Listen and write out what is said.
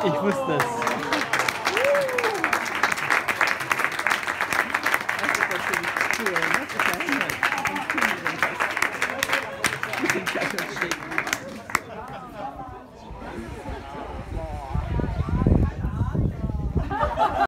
Ich wusste es. Das ist natürlich cool, ne? Das ist ja